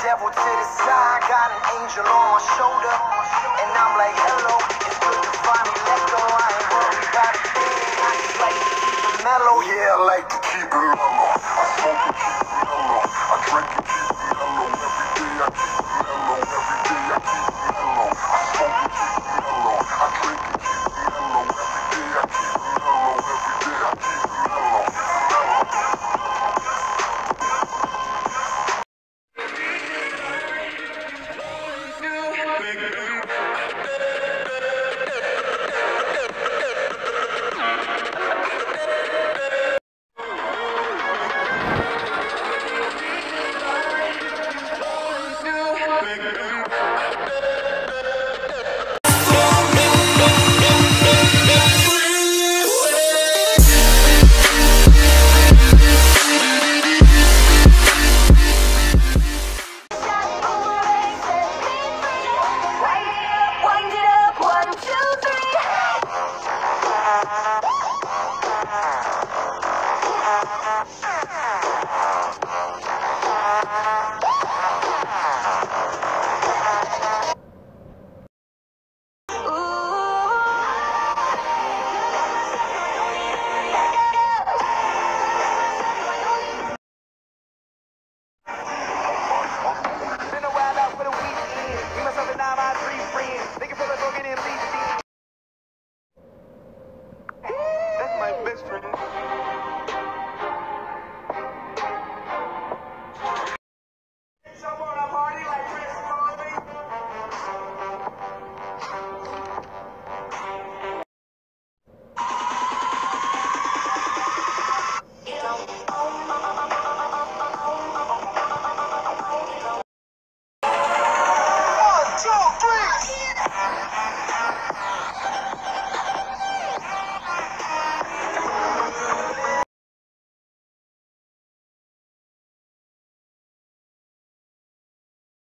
devil to the side, got an angel on my shoulder, and I'm like, hello, it's good to finally let go. I ain't worried about a thing, I just like to keep it mellow. Yeah, I like to keep it mellow. I smoke and keep it mellow. I drink and keep it mellow. Every day I keep it mellow. Every day I keep it mellow. I smoke and keep it mellow. I drink and keep it mellow. Every day I keep it mellow. Every day I keep it mellow.